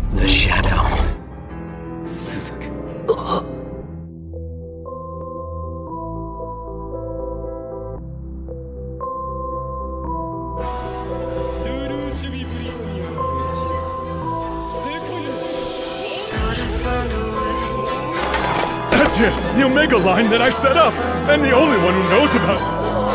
The shadow. スザク。ルルーシュビブリトニアが命じる。正解だ。That's it! The Omega line that I set up! And the only one who knows about it!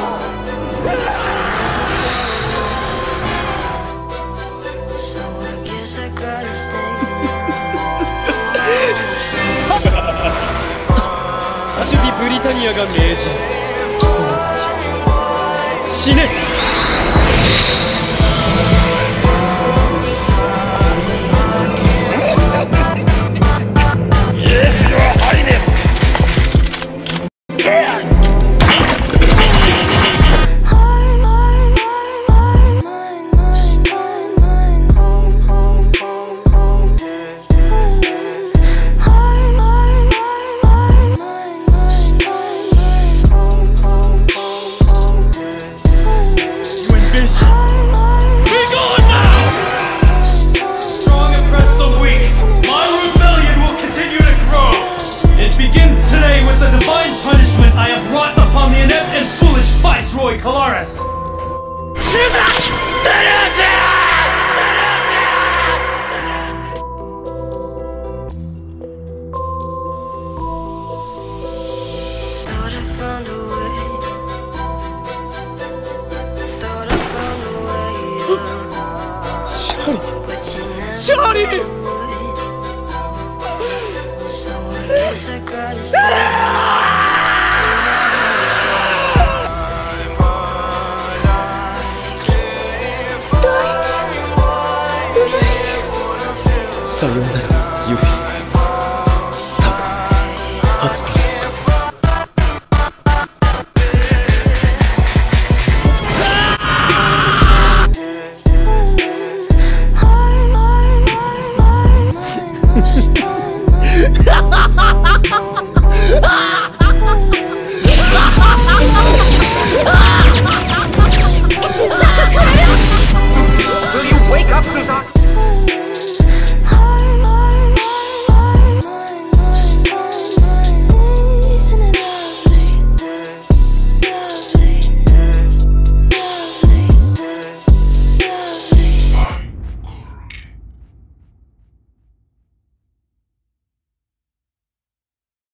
アシュビ・ブリタニアが命じる。貴様たち死ね。 The divine punishment I have brought upon the inept and foolish Viceroy Kalaris! Thought I found a way. Thought I found a way. Shari! So I guess I gotta stay. さようならユフィ。多分初の